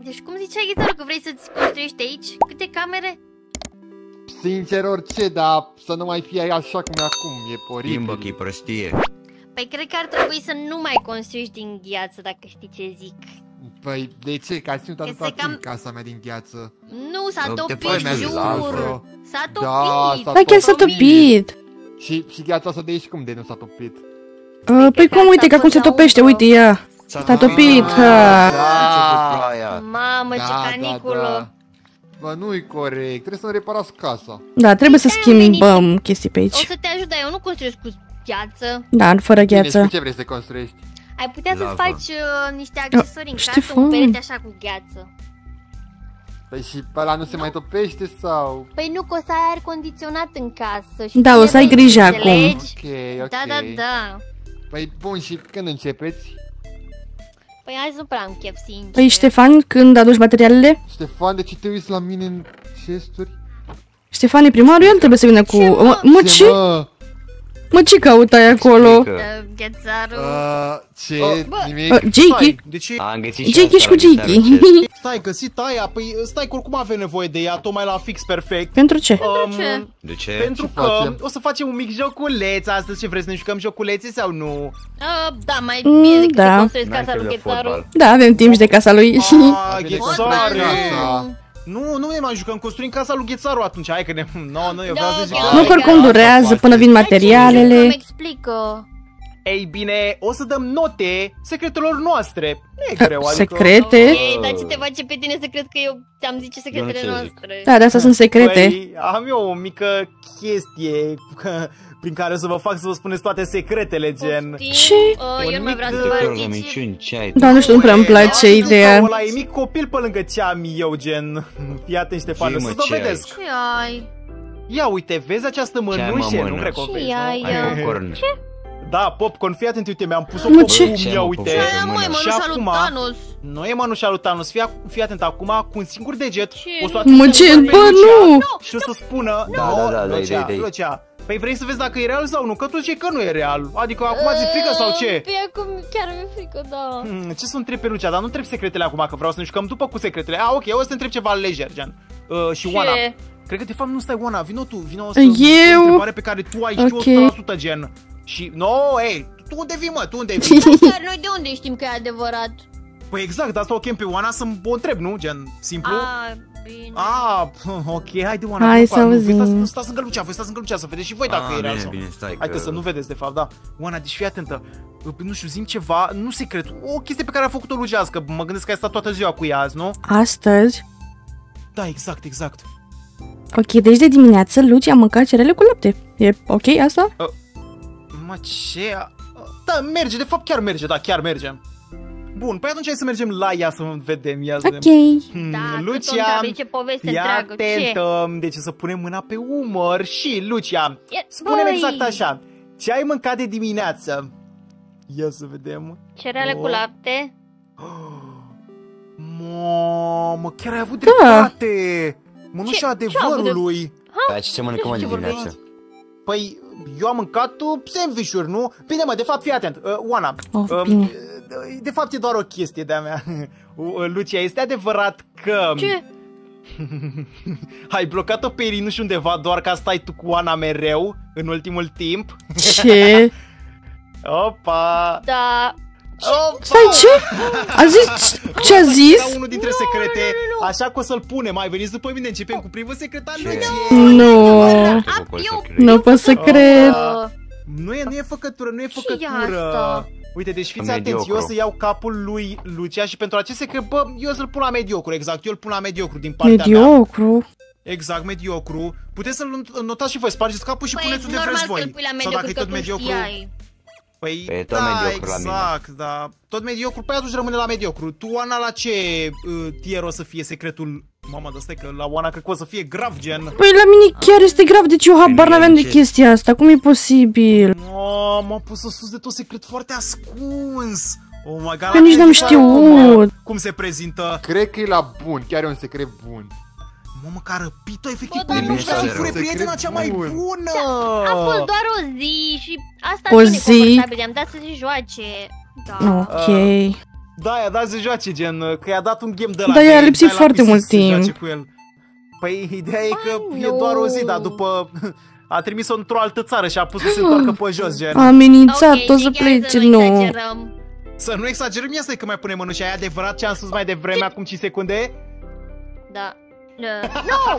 Deci cum ziceai, Ghețaru, că vrei să-ți construiești aici? Câte camere? Sincer orice, dar să nu mai fie așa cum e acum, e oribil. Schimbă că e prostie. Păi cred că ar trebui să nu mai construiești din gheață, dacă știi ce zic. Păi de ce? Că ați ținut atâta timp casa mea din gheață. Nu, s-a topit, mergeți la jur! altă. S-a Da, topit! Da, chiar s-a topit. Și gheața asta de aici cum de nu s-a topit? Păi cum, uite, că acum se topește, uite, ia. S-a topit. Da. Mamă, ce caniculă! Bă, nu-i corect, trebuie să-mi reparați casa. Da, trebuie să schimbăm chestii pe O aici. să te ajut, dar eu nu construiesc cu gheață. Da, fără Bine, și gheață. cu ce vrei să construiești? Ai putea să Lavă. faci niște accesorii în casă, Ștefan. un perete așa cu gheață. Păi și pe ăla nu se mai topește sau? Păi nu, că o să ai aer condiționat în casă și Da, o să ai trebuie, grijă acum. înțelegi? Ok. Da, da, da. Păi bun, și când începeți? Păi azi nu prea am chef, sincer. Păi Ștefan, când aduci materialele? Ștefan, de ce te uiți la mine în chesturi? Ștefan e primarul, el trebuie să vină cu... Mă, ce? Mă, ce cautai acolo? Ghețaru. Ce? Bă. Nimic? Jakey? De ce? Am găsit Jakey și cu Jakey. Stai, găsit aia? Păi stai că oricum avem nevoie de ea, tocmai la fix perfect. Pentru ce? Ce? De ce? Pentru Ce că facem? o să facem un mic joculeț astăzi. Ce vreți să ne jucăm joculețe sau nu? Da, mai bine decât da. să construiesc N-ai casa chef lui de Ghețaru. fotbal. Da, avem timp și de casa lui. Ghețare! Casa. Nu ne mai jucăm, construim casa lui Ghețaru atunci. Hai că ne... Nu, eu vreau Da, să zic. ok. Nu, că oricum durează până vin Îmi materialele. explică. Ei bine, o să dăm note secretelor noastre. Nu e greu, adică... Secrete? Ok, dar ce te face pe tine să cred că eu ți-am zice secretele Eu nu ce zic. noastre? Da, de asta sunt secrete. Păi, am eu o mică chestie prin care o să vă fac să vă spuneți toate secretele, gen... Poftim? Ce? Eu nu mai vreau să mică- vă Sectorul arăt minciuni, ce ai? Da, nu știu, nu prea îmi place Asta ideea. ăla e mic copil pe lângă ce am eu, gen... Fii atent, Ștefan, Ce, o mă, să ce dovedesc. Ce ai? Ia uite, vezi această ai, mă, mănușe? Nu mână? cred că o Ce vezi, ai? nu? Ai popcorn. Da, popcorn, fii atent, uite, mi-am pus-o Mă, pe ce? pumn, Ce, ia mă, uite. popcorn? Aia, măi, Și mănușa lui acum- Thanos. Nu e mănușa lui Thanos, fii atent, acum cu un singur deget Ce? o să o Mă, atingem ce? pe Bă, Lucia nu! și o să spună... Da, Lucia, dai. Lucia, păi vrei să vezi dacă e real sau nu? Că tu zici că nu e real. Adică acum ți-e frică sau ce? Păi acum chiar mi-e frică, da. Ce să întrebi pe Lucia? Dar nu întreb secretele acum, că vreau să ne jucăm după cu secretele. Ok, o să te întreb ceva lejer, gen. Și Ce? Oana. Cred că de fapt nu stai Oana, vino tu, vino să Eu? o întrebare pe care tu ai Ok. știut 100%, gen. Și, ei, tu unde vii, mă, tu unde vii? Dar noi de unde știm că e adevărat? Păi exact, de asta o chem pe Oana să o întreb, nu? Gen, simplu. Bine. Ok, haide Oana, Hai nu să fac, auzim. Nu stați în gălucea, voi stați în gălucea să vedeți și voi dacă e real sau. Bine, stai Hai că să nu vedeți de fapt, da. Oana, deci fii atentă. Nu știu, zim ceva, nu secret, o chestie pe care a făcut-o Lucia, că mă gândesc că ai stat toată ziua cu ea azi, nu? Astăzi? Da, exact. Ok, deci de dimineață Luci a mâncat cerele cu lapte. E ok asta? Mă, ce? Da, merge, de fapt chiar merge, da, chiar merge. Bun, păi atunci hai să mergem la ea să vedem, ia să Ok. vedem. Da, Lucia, ce poveste fii întreagă, ce? atentă, deci să punem mâna pe umăr și, Lucia, Ia- spune-mi băi. exact așa, ce ai mâncat de dimineață? Ia să vedem. Cereale cu lapte? Mamă, chiar ai avut Da. dreptate! Mănușa Ce- adevărului! Dar ce mănâncă mă de dimineață? Păi, eu am mâncat sandwich-uri, nu? Bine, mă, de fapt, fii atent, Oana, Bine. de fapt e doar o chestie de-a mea. Lucia, este adevărat că Ce? ai blocat-o pe Irinuș undeva doar ca stai tu cu Oana mereu în ultimul timp? Ce? Opa! Da. Opa! Stai, ce? A zis? Ce a zis? Era unul dintre secrete, așa că o să-l punem. Mai veniți după mine, începem cu primul secret al Luciei. Nu. Nu pot să cred. Nu e făcătură, nu e Ce e făcătură. asta? Uite, deci fiți Mediocru. atenți, eu o să iau capul lui Lucia și pentru acest secret, bă, eu o să-l pun la mediocru, exact, eu îl pun la mediocru din partea mea. Mediocru. Exact, mediocru. Puteți să-l notați și voi, spargeți capul și Păi, puneți unde normal vreți că îl voi. pui la Sau dacă e mediocru, tot că tu mediocru. știai. Păi, E tot da, mediocru la mine. exact, da. Tot mediocru, păi atunci rămâne la mediocru. Tu, Oana, la ce tier o să fie secretul? Mamă, dar stai că la Oana cred că o să fie grav, gen. Păi la mine chiar este grav, deci eu habar n-aveam de chestia asta. Cum e posibil? M-a pus-o sus de tot secret foarte ascuns. Oh my god, Eu nici n-am știut. Cum se prezintă? Cred că e la bun, chiar e un secret bun. Mamă, că a răpit-o efectiv Bă, pe da, Lucia da, să da. fure Secret prietena cea mai bun. bună. A fost doar o zi și asta O nu e zi? confortabil, i-am dat să se joace. Da. Ok. Da, se joace gen, că i-a dat un game de la. Da, i-a lipsit dai la foarte PC mult să se joace timp. cu el. Păi ideea e că Ai, e doar o zi, dar după a trimis-o într-o altă țară și a pus să se întoarcă pe jos, gen. A amenințat, Ok, o să deci hai plece, să nu. exagerăm. Să nu exagerăm, ia să-i că mai punem mânușa. E adevărat ce am spus mai devreme, acum 5 secunde? Da. Nu!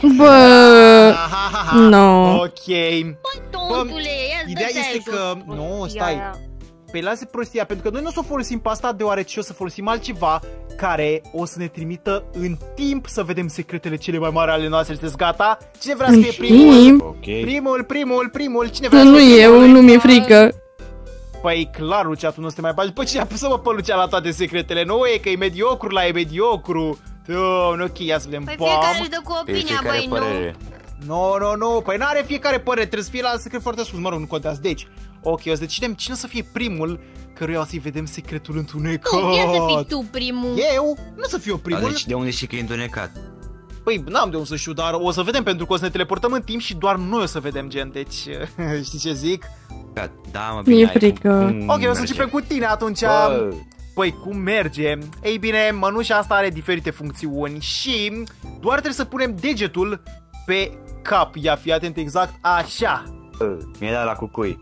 Bă, no. Ok. Tontule, ia Ideea este că... Nu, stai. Păi lasă prostia, pentru că noi nu o să o folosim pe asta, deoarece o să folosim altceva care o să ne trimită în timp să vedem secretele cele mai mari ale noastre. Sunteți gata? Cine vrea să fie primul? Timp? Ok. Primul. Cine vrea să Nu fie eu, primul? nu mi-e frică. Păi clar, Lucia, tu nu te mai bagi. După cine a pus-mă pe Lucia la toate secretele? Nu e că e mediocru la e mediocru. Doamne, ok, ia să vedem. Păi Bam. fiecare își dă cu Pe opinia, fiecare băi, nu. părere. Nu, păi n-are fiecare părere, trebuie să fie la secret foarte sus, mă rog, nu contează. Deci, ok, o să decidem cine o să fie primul căruia o să-i vedem secretul întunecat. Tu, ia să fii tu primul. Eu? Nu să fiu eu Dar primul. deci de unde știi că e întunecat? Păi n-am de unde să știu, dar o să vedem pentru că o să ne teleportăm în timp și doar noi o să vedem, gen, deci știi ce zic? Da, mă, Mi-e bine, hai, frică. cum Ok, o să merge? începem cu tine atunci. Bă, Păi cum merge? Ei bine, mănușa asta are diferite funcțiuni și doar trebuie să punem degetul pe cap. Ia, fii atent, exact așa. mi-e dat la cucui.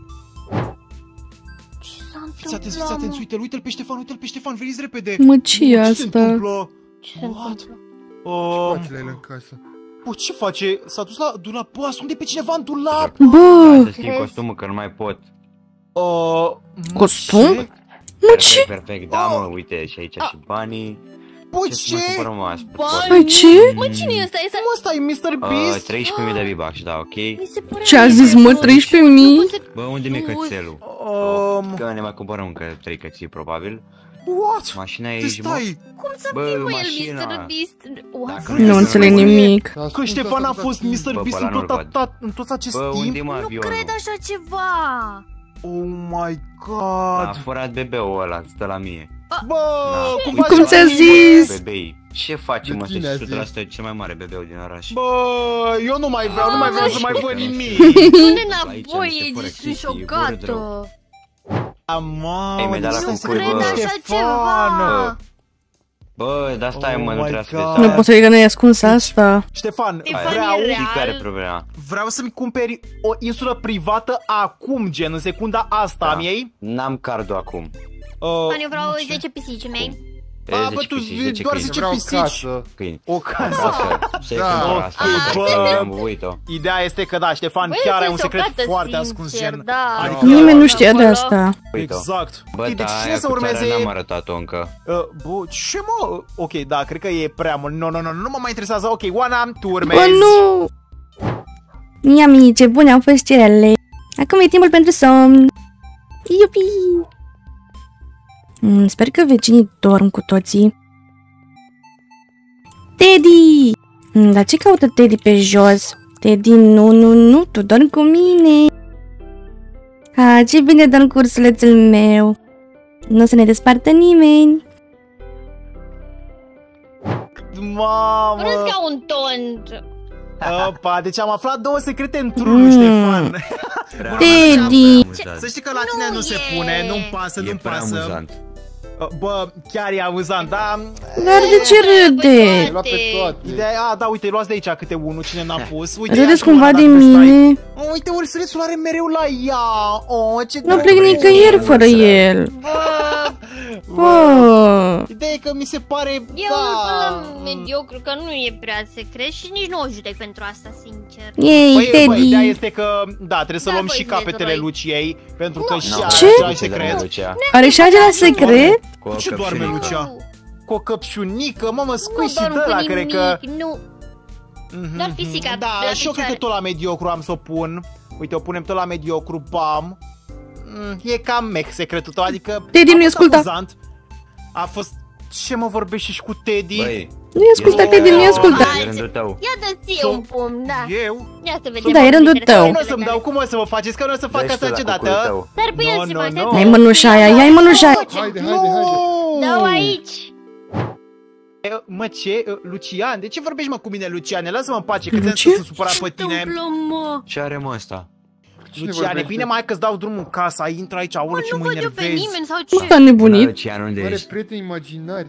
Ce s-a Fiți atenți, întâmplat, mă? uite-l pe Ștefan, veniți repede. Mă, ce e Ce se asta? întâmplă? Ce se întâmplă? Face la el în casă. Bă, ce face? S-a dus la dulap. Bă, ascunde pe cineva în dulap. Bă, Să schimb costumul că nu mai pot. Costum? Ce? Perfect, da, mă, uite, și aici și banii. Bă, Ce să mai ce? cumpărăm azi? Băi, ce? Mă, cine e ăsta? Cum ăsta e Mr. Beast? 13.000 de V-Bucks, da, ok? Mi se pare Ce a zis, mă, 13.000? Bă, unde mi-e cățelul? Um, Că ne mai cumpărăm încă 3 cății, probabil. What? Mașina e Ce aici, mă. stai? Cum să Bă, fie, mă, el mașina. Mr. Beast? What? Dacă Nu înțeleg nimic. Că Ștefan a fost Mr. Bă, Beast pe ăla nu-l văd. în tot acest Bă, unde timp? mă Nu avionul? cred așa ceva. Oh my A god. furat bebeul ăla, stă la mie. Bă, cum Cum faci ți-a așa? zis? Bebei. Ce facem, De ăsta tine a e zis. 100% cel mai mare bebeu din oraș. Bă, eu nu mai vreau să mai văd nimic. Du-ne Aici înapoi, niște e fără sunt chestii, e șocată. rău. Mamă, Ei, mi-ai dat la stai Nu să cucui, cred bă. așa Ștefan. ceva. Bă, dar stai, Oh mă, nu my trebuia să God. vezi Nu aia. pot să că ne-ai ascuns asta. Ștefan, Ștefan vreau, e real. Care e problema? vreau să-mi cumperi o insulă privată acum, gen, în secunda asta, Da. am ei? N-am cardul acum. Ani, eu vreau 10 pisici mei. A, bă, 10 tu pisici, 10 doar câini. 10 Vreau pisici. casă. Câini. O casă. Acasă. Secundul asta, bă. am uit-o. Ideea este că da, Ștefan, Băi, chiar ai sunt un secret șocată, foarte sincer, ascuns, gen. da. Adică- Nimeni nu știa de Acolo. asta. Uit-o. Exact. Bă, Ok, deci dar cine aia să cu țara urmeze? n-am arătat-o încă. Bă, ce mă? Ok, da, cred că e prea mult. Nu mă mai interesează. Ok, Oana, tu urmezi. Bă, nu! Iami, ce bune au fost cerele. Acum e timpul pentru somn. Iupi! Sper că vecinii dorm cu toții. Teddy! Dar ce caută Teddy pe jos? Teddy, nu, tu dormi cu mine. Ce bine dorm cu ursulețul meu. Nu o să ne despartă nimeni. Mamă. Râzi ca un tont. Opa, deci am aflat două secrete într-unul, Ștefan. Teddy! Să știi că la tine nu se e. pune, nu-mi pasă, E nu-mi prea pasă. amuzant. Bă, chiar e amuzant, da? Dar de ce râde? Ai luat pe toate. Ideea, da, uite, luați de aici câte unul, cine n-a pus. Uite, Râdeți ia și cumva Oana, de dacă stai. mine? Uite, ursulețul are mereu la ea. Ce Nu drăguț. plec nicăieri fără el. Bă! Ideea e că mi se pare, Eu da. îl mediocru, că nu e prea secret și nici nu o judec pentru asta, sincer. Ei, Băi, ideea Teddy! este că, da, trebuie să Da, luăm băi, și capetele Zezoroi. Luciei, pentru că și Nu, ea Ce? are nu secret. Lucia. Are și acela secret? Cu o Ce doarme căpșunică. Lucia? Cu o căpșunică, mamă, Nu squishy dorm de cu ăla, cred că... nimic, nu. Mhm, Doar pisica Da, la și eu cred că picioare. tot la mediocru am să o pun. Uite, o punem tot la mediocru, bam. E cam mec secretul tău, adică... Teddy, a nu-i fost asculta. amuzant. A fost... Ce mă vorbești și cu Teddy? Băi, Nu-i asculta, Teddy, nu-i asculta. e rândul tău. Ia dă ție un pumn, da. Eu? Ia să vedem. Da, e rândul tău. Nu o să-mi dau, cum o să vă faceți? Că nu o să fac Dă-și asta tu la niciodată. cucuiul tău. Dar pe el No, se no, mai no. Ia-i mănușa aia, ia-i mănușa aia. Haide. Dă-o aici. Mă, ce? Lucian? De ce vorbești, mă, cu mine, Luciane? Lasă-mă în pace, că ți-am Ce? să supărat pe tine. Întâmplă, mă. Ce are, mă, ăsta? Luciane, vorbește? bine mai că-ți dau drumul în casa, intră aici, aoleu ce Nu mă văd eu pe enervezi. nimeni sau Nu ce? s-a nebunit. Lucian, unde Are ești? prieteni imaginari.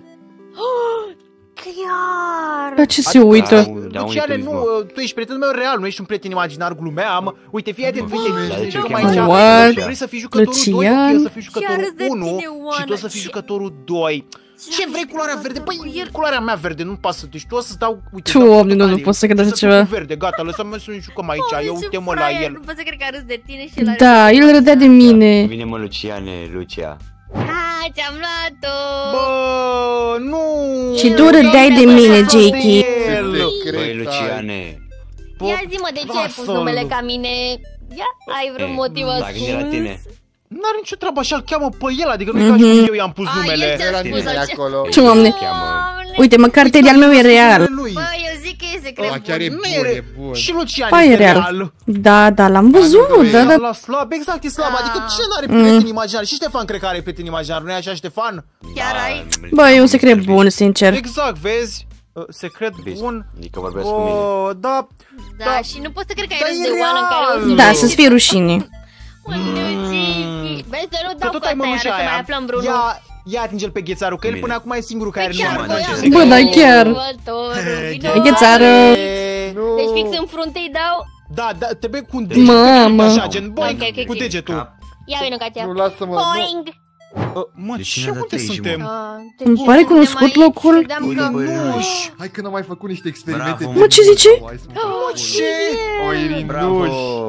Chiar! La ce se uită? Da, Luciane, uite, nu, mă. tu ești prietenul meu real, nu ești un prieten imaginar, glumeam. Uite, fii atent, uite, Dar de ce jucăm cheamă aici. What? Vrei să fii jucătorul 2, Lucian? eu să fiu Chiar jucătorul îți de 1 tine, și Oana, tu o să fii ce- jucătorul 2. Ce vrei culoarea verde? Păi, culoarea mea verde, nu pasă. Deci tu o să-ți dau, uite, Doamne, dau nu, nu portocaliu pot să cred așa și ceva. cu verde, gata, lăsăm-mă să ne jucăm aici. Oameni, Eu ce uite-mă la fraier, el. Nu pot să cred că a râs de tine și el a râs Da, de el tine. râdea de mine. Vine mă, Luciane, Lucia. Ha, ți-am luat-o! Bă, nu! Și tu râdeai de mine, Jakey. Băi, Luciane. Ia zi-mă, de ce ai pus lasă-l. numele ca mine? Ia, ai vreun motiv L-a gândit la tine. ascuns? N-are nicio treabă, așa îl cheamă pe el, adică nu e ca și cum eu i-am pus A, numele. el ți-a Era spus nimeni așa. acolo. Ce, Doamne? Doamne. Uite, măcar terial meu e real. Lui. Bă, eu zic că e secret Ah, chiar e bun. Nu bun, e e bun. Și Lucian Pa, e este real. real. Da, da, l-am văzut, da, da. La slab, exact, e slab. Da. Adică cine n-are prieteni imaginari? Și Ștefan cred că are prieteni imaginari, nu e așa, Ștefan? Chiar Da, ai? Bă, e un secret bun, sincer. Exact, vezi? Secret bun. Adică vorbesc cu mine. Da. Da, Da. și nu pot să cred că ai Dar râs e de Oana în care o real. să Da, râzi. să-ți fie rușine. Mă, Luigi. Vezi, să nu Că dau tot cu ai asta, iară, mănușa să mai aia. aflăm vreunul. Ia atinge-l pe Ghețaru, că el Bine. până acum e singurul care Păi nu chiar mai voiam ce să secret. Bă, da, chiar. următorul. Vino. E Ghețară. Nu. Deci fix în frunte îi dau. Da, trebuie cu un deget. Mamă. Așa, gen, boing, Ok, ok, cu ok. degetul. Ia vino, Katia. Nu, lasă-mă. nu. Boing. Mă, De cine ce a dat unde 30, suntem? Îmi pare cunoscut locul. Uite, băi, Irinuș! Hai că n-am mai făcut niște experimente. Bravo, de mă, ce mult. zice? Hai să mă fac Mă, bun. ce? O, Irinuș. Bravo.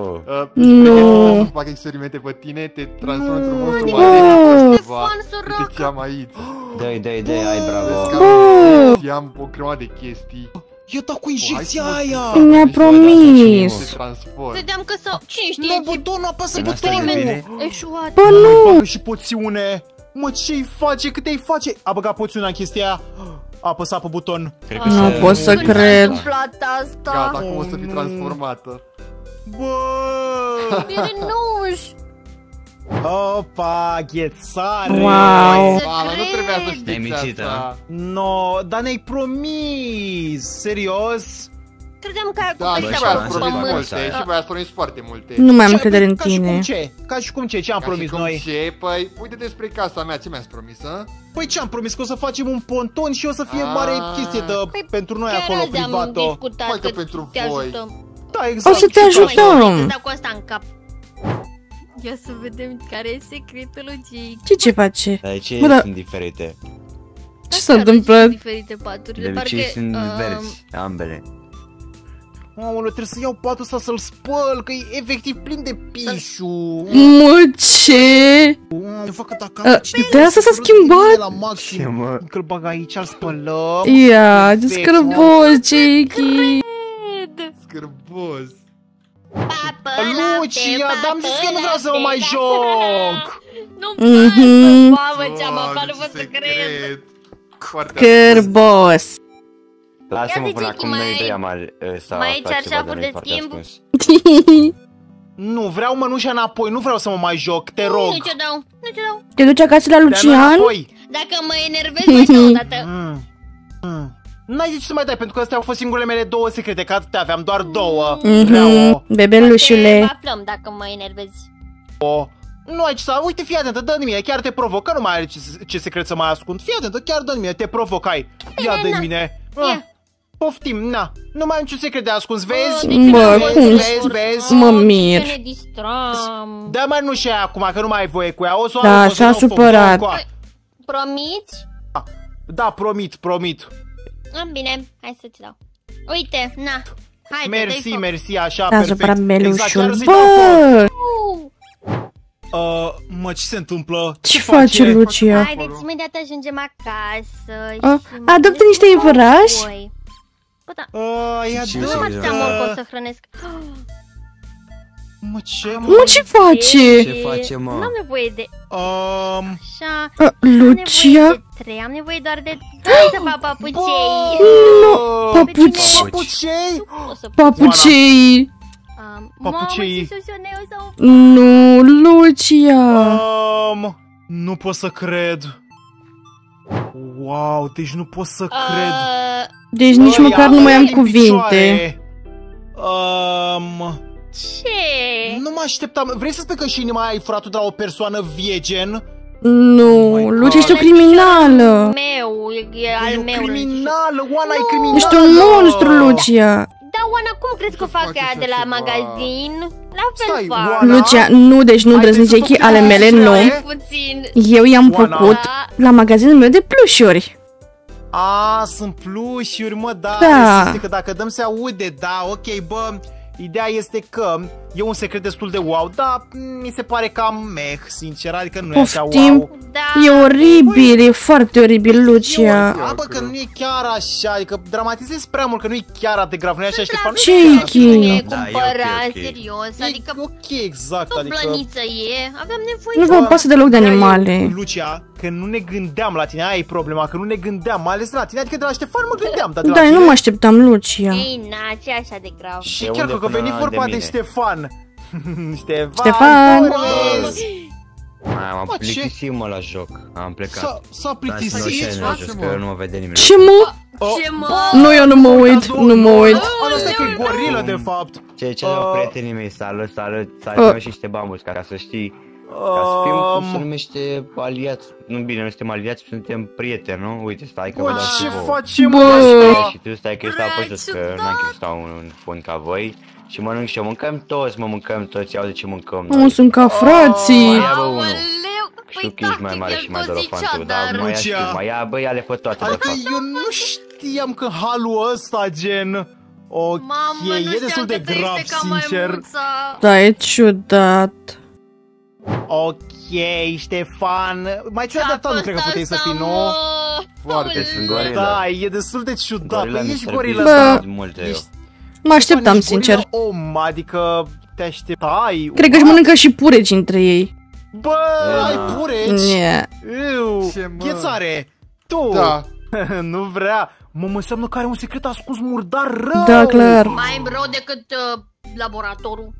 Nu. Să fac experimente pe tine, te transform într-un monstru Bă. mare. Ștefan, sărac. Uite ce am aici. Dai, ai, bravo. Vezi că am o grămadă de chestii. Eu dau cu Hai injecția să mă aia! duc. Mi-a Deci, promis. Se transform. Credeam că sau... Cine știe? Nu, butonul, apasă În asta e butonul! bine. Eșuat. Bă, nu. Bagă și poțiune! Mă, ce-i face? Cât îi face? A băgat poțiunea în chestia aia. A apăsat pe buton. Cred că Nu să- pot să Când s-a cred. întâmplat asta? Gata, acum o să fii nu. transformată. Bă! Irinuș. Opa, ghețare! Wow. Să Mama, nu trebuia să cred. știți Te-ai mințit, asta. No, dar ne-ai promis! Serios? Credeam că ai Da, și acoperit Bă, voi acolo ați șanse, promis bă, multe, să- și voi ați promis foarte multe. Nu mai am Ce- încredere în ca și cum tine. ce? Ca și cum ce? Ce am Ca și promis cum noi? Ce? Păi, uite despre casa mea, ce mi-ați promis, a? Păi ce am promis? Că o să facem un ponton și o să fie Ah. mare chestie de Păi, pentru noi chiar acolo, azi am privat-o. discutat Hai că că pentru te voi. ajutăm. Da, exact. O să te și ajutăm. Îți dau cu asta în cap. Ia să vedem care e secretul lui Jake. Ce face? Dar de ce Bă, da. sunt diferite? Ce s-a Chiar de întâmplat? diferite paturi. De obicei sunt verzi, ambele. Aoleu, trebuie să iau patul ăsta să-l spăl, că e efectiv plin de pișu. Mă, ce? Eu fac că dacă am cineva de asta s-a să schimbat? la maxim. Ce, mă? Că-l bag aici, îl spălăm. Ia, Perfect, descărboz, Jakey. Scârbos. Lucia, dar am zis că nu vreau să mă mai joc. Nu Mhm. Mamă, ce-am aflat, nu Doamne, pot ce să cred. secret. Foarte Scârbos. Lasă-mă Ia zi, până Jackie, acum mai noi ai- doi am mai ai cearșafuri de schimb? Nu, vreau mănușa înapoi, nu vreau să mă mai joc, te rog. Nu ce dau, nu ce dau. Te duci acasă la Dea-mi Lucian? înapoi. Dacă mă enervezi, mai dau o dată. N-ai de ce să mai dai, pentru că astea au fost singurele mele două secrete, că atâtea aveam, doar două. Vreau Mhm, bebelușule. Poate aflăm dacă mă enervezi. Nu ai ce să... Uite, fii atentă, dă-mi mine, chiar te provoc, că nu mai are ce secret să mai ascund. Fii atentă, chiar dă-mi mine, te provoc, hai. Ia na. dă-mi mine. Ia. Poftim, na. Nu mai am niciun secret de ascuns, vezi? De ce Bă, n-am cum? văzut? Vezi? Mă Ce mir. ne distram. Dă mai nu și aia acum, că nu mai ai voie cu ea. O să o Da, arunc, o să s-a dau foc, supărat. dau cu ea. Promiți? Da, promit. Bine, hai să-ți dau. Uite, na. Hai, Mersi, mersi, așa, S-a perfect. supărat bebelușul. chiar să-i dau foc. Bă, Mă, ce se întâmplă? ce face Lucia? Haideți, imediat ajungem acasă. și adoptă niște mă iepurași? înapoi. Bă, da, Ia Ce nu dă. am serios? atâta mor că o să hrănesc. Mă, ce? Mă, ce face? Ce face, mă? Nu am nevoie de așa. Lucia? Am nevoie de 3, am nevoie doar de 2 să fac papucei. Nu, Papuci. papuci. Papucei? O să Papucei. Papucei. Mamă, ce șoșoneu sau... Nu, Lucia. Nu pot să cred. Wow, deci nu pot să cred. Deci nici Băi, măcar nu mai am din cuvinte. picioare. Ce? Nu mă așteptam. Vrei să spui că și inima aia ai furat-o de la o persoană vie, gen? Nu, my Luci, God. ești o criminală. Meu, e al E o meu. criminală, Oana e criminală. Ești un monstru, Lucia. Da, Oana, cum crezi că fac face ea așa de la ceva? magazin? La fel Stai, fac. Oana. Lucia, nu, deci nu Hai, îndrăznici trebuie să echii ale fac mele, ce nu. are. Puțin. Eu i-am Oana. făcut la magazinul meu de plușuri. A, sunt plușuri, mă, da. Da. Este că dacă dăm se aude, da, ok, bă. Ideea este că e un secret destul de wow, dar mi se pare cam meh, sincer, adică nu e așa Poftim. wow. Da. E oribil, e foarte oribil, Lucia. A, bă, că nu e chiar așa, adică dramatizezi prea mult, că nu e chiar atât de grav, nu e așa, Ștefan? Ce Nu e chiar Ichi? Nu așa. e Da, e cumpărat, ok, ok. serios, E adică ok, exact, o adică... blăniță e, aveam nevoie Nu de... vă pasă deloc de Aia e, animale. Lucia, că nu ne gândeam la tine, aia e problema, că nu ne gândeam, mai ales la tine, adică de la Ștefan mă gândeam, dar de la Da, eu tine... nu mă așteptam, Lucia. Ei, na, ce așa de grav? Și De chiar unde că până veni vorba de de mine? Ștefan. Ștefan. Torres. M-am Mă, ce? plictisit, mă, la joc. Am plecat. S-a Dați-mă plictisit. oșene la jos, că nu mă vede nimeni. Ce mă? Ce mă? Nu, eu nu mă uit, nu mă uit. Asta e gorilă, de fapt. Ce la prietenii mei, salut, salut, și niște bambus, ca să știi. Ca să fim, cum se numește, aliați. Nu, bine, nu suntem aliați, suntem prieteni, nu? Uite, stai că vă Bă, dau și ce vouă. facem, Bă. mă? Și tu stai că stau pe jos, că n-am chef să stau în fund ca voi. Și mănânc și eu, mâncăm toți, mâncăm toți, iau de ce mâncăm Nu noi. sunt ca frații. Mai ia, bă, unul. Aoleu, Știu că ești mai mare și mai dorofantul, dar dar... mai ia, Lucia. știu, mai ia, bă, ia-le pe toate, de Adică fapt. eu nu știam că halul ăsta, gen... Ok, Mamă, nu e știam destul de că trăiește grav, ca sincer. maimuța. Da, e ciudat. Ok, Ștefan. Mai ciudat de atât nu cred că puteai să fii, nu? Foarte Sunt gorila. Da, e destul de ciudat. Gorila Ești Mr. gorilă, Beast, da. Bă. multe eu. Ești- Mă așteptam, Ești gorilă sincer. om, adică te așteptai. Cred că își mănâncă și pureci între ei. Bă, ai pureci. Nie. Iu, Ce, mă? ghețare. Tu. Da. Nu vrea. Mă înseamnă că are un secret ascuns murdar rău. Da, clar. Mai rău decât laboratorul.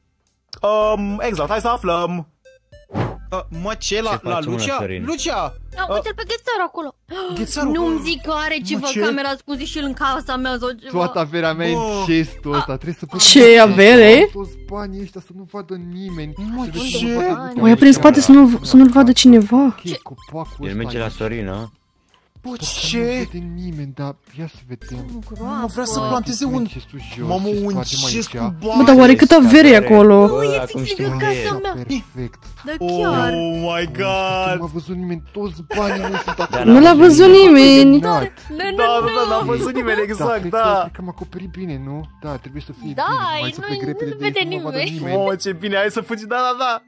Exact, hai să aflăm. Mă, ce la facem, mă, Lucia? Sorin? Lucia! Uite-l pe ghețarul acolo. Ghețarul. Nu-mi zic că are ceva ce? camera ascunsă și el în casa mea sau ceva. Toată averea mea e în Bă. chestul ăsta. Trebuie să pun Ce avere? toți banii ăștia să nu vadă nimeni. Mă, Trebuie ce? să nu vadă- O ia prin spate să nu-l vadă cineva. Ok, copacul El ăsta merge la e- Sorin, a? Bă, Nu ce? vede nimeni, dar ia să vedem. Mă, vrea să planteze un... Chestul jos Mamă, și un spargem cest aici. cu Bă, bani. dar oare cât avere e acolo? Nu, e acum fix știu lângă unde e. casa mea. Perfect. Da, chiar. Oh my Nu god. m-a văzut nimeni, toți banii mei sunt acolo. Nu l-a văzut nimeni. Da, Da, n-a văzut nimeni, exact, cred da. că am acoperit bine, nu? Da, trebuie să fie Da, bine. Hai să nu- plec nu repede de vede aici, nu mă vadă nimeni. nimeni. Oh, ce bine, hai să fugi, da.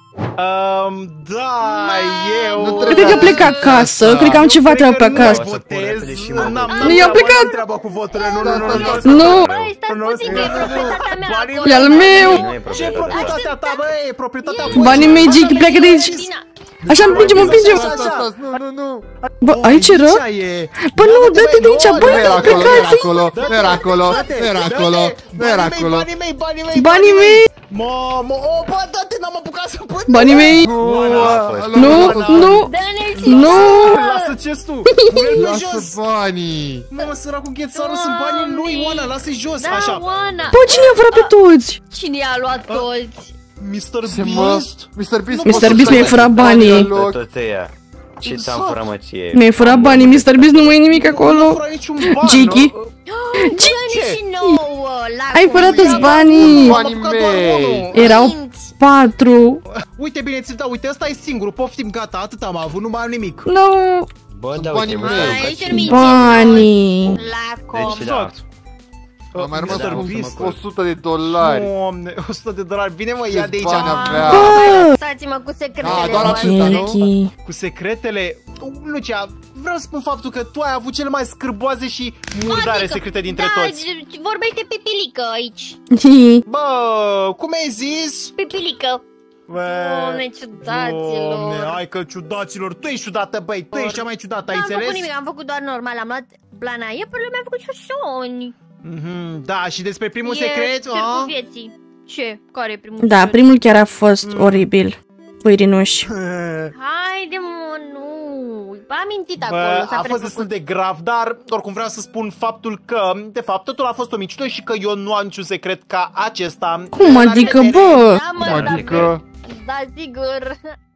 Da, eu... Nu Cred că plec acasă, cred că am ceva treabă pe acasă. Votez. Nu, eu am plecat. Treaba cu voturile, nu. Nu, Băi, stați puțin că e proprietatea mea Banii acolo. e al meu. Nu e Ce proprietatea ta, bă, e proprietatea Banii mei, Gigi, pleacă de aici. Așa, împingem. Stați, nu. Bă, aici era? e. Bă, nu, dă-te de aici, bă, Nu era nu acolo, nu era plecați. acolo, nu era acolo, nu era acolo, nu era acolo. Banii mei, Mamă, bă, dă-te, n-am apucat să pun. banii mei. Nu. Nu. Lasă chestul. Pune-l pe Lasă jos. banii. Mamă, săracul ghețarul, sunt banii lui, Oana, lasă-i jos. Da, Așa. Oana. Bă, cine a furat pe toți? Cine i-a luat toți? Mr. Ce mă? Beast. Mr. Beast, Mr. Beast mi-a furat banii. Loc. Toți ăia. Ce ți-am furat, mă, ție? Mi-ai furat banii, Mr. Beast, nu mai e nimic Nu acolo. fără niciun ban. Gigi. Bani și nouă. Ai furat toți banii. Banii mei. Erau 4. Uite, bine, ți da, uite, ăsta e singurul. Poftim, gata, atât am avut, nu mai am nimic. Nu. Bă, da, banii uite, mă, mei. că Ai ce- terminat. Banii. Lacom. Deci, da. Exact. Am mai rămas Da, cu o să mă 100 de dolari. Doamne, 100 de dolari. Bine, mă, ia de Câți bani aici. avea? Bă. Stați-mă cu Da, secretele doar voastre. atâta, nu? Cheki. Cu secretele. Lucia, vreau să spun faptul că tu ai avut cele mai scârboase și murdare Adică, secrete dintre da, toți. vorbește Pipilică aici. Bă, cum ai zis? Pipilică. Doamne, ciudaților. Doamne, hai că ciudaților. Tu ești ciudată, băi, tu ești cea mai ciudată, ai Nu am făcut înțeles? nimic, am făcut doar normal. Am luat blana iepurilor, mi-am făcut șoșoni. Da, și despre primul E secret? cercul vieții. Ce? Care e primul Da, secret? primul chiar a fost oribil. Păirinuș. Haide, mă, nu. a mințit Bă, acolo, s-a a fost destul de grav, dar oricum vreau să spun faptul că, de fapt, totul a fost o minciună și că eu nu am niciun secret ca acesta. Cum adică, bă? Da, mă, Adică... da, sigur.